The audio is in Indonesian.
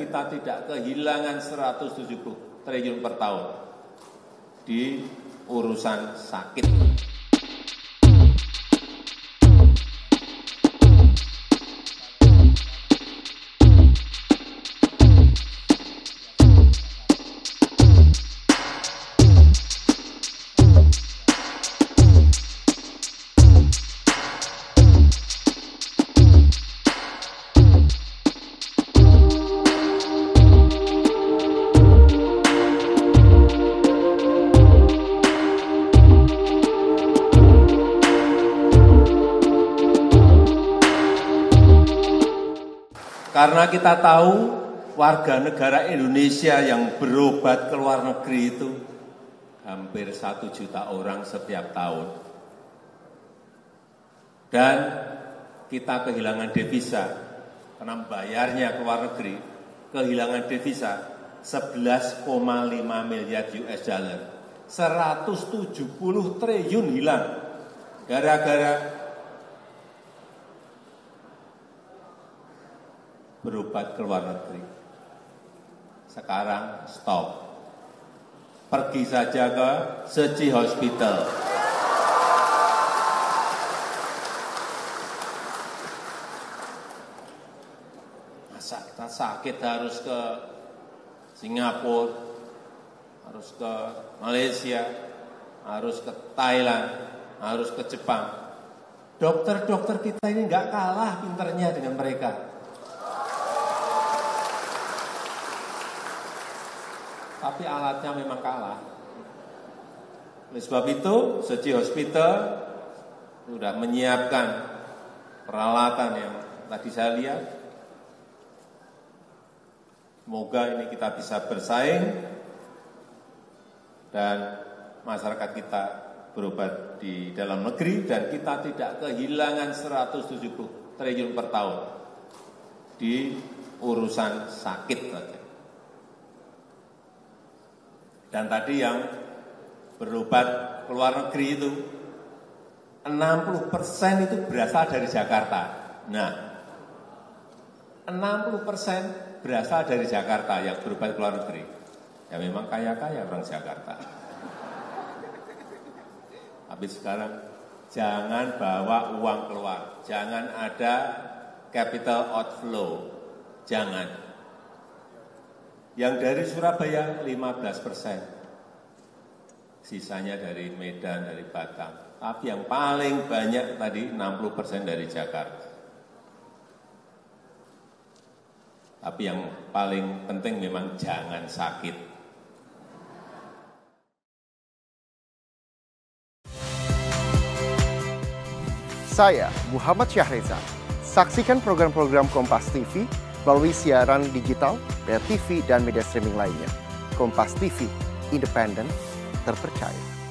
kita tidak kehilangan 170 triliun per tahun di urusan sakit. Karena kita tahu warga negara Indonesia yang berobat ke luar negeri itu hampir 1 juta orang setiap tahun. Dan kita kehilangan devisa, karena bayarnya ke luar negeri, kehilangan devisa 11,5 miliar US dollar. 170 triliun hilang gara-gara berobat ke luar negeri. Sekarang stop. Pergi saja ke Seji Hospital. Masa kita sakit harus ke Singapura, harus ke Malaysia, harus ke Thailand, harus ke Jepang. Dokter-dokter kita ini nggak kalah pinternya dengan mereka. Tapi alatnya memang kalah. Oleh sebab itu, Seji Hospital sudah menyiapkan peralatan yang tadi saya lihat. Semoga ini kita bisa bersaing dan masyarakat kita berobat di dalam negeri dan kita tidak kehilangan 170 triliun per tahun di urusan sakit saja. Dan tadi yang berobat ke luar negeri itu 60% itu berasal dari Jakarta. Nah, 60% berasal dari Jakarta yang berobat ke luar negeri. Ya memang kaya-kaya orang Jakarta. Tapi sekarang jangan bawa uang keluar. Jangan ada capital outflow. Jangan. Yang dari Surabaya 15%. Sisanya dari Medan, dari Batam. Tapi yang paling banyak tadi 60% dari Jakarta. Tapi yang paling penting memang jangan sakit. Saya Muhammad Syahreza. Saksikan program-program Kompas TV melalui siaran digital, pay TV, dan media streaming lainnya. Kompas TV, independen, terpercaya.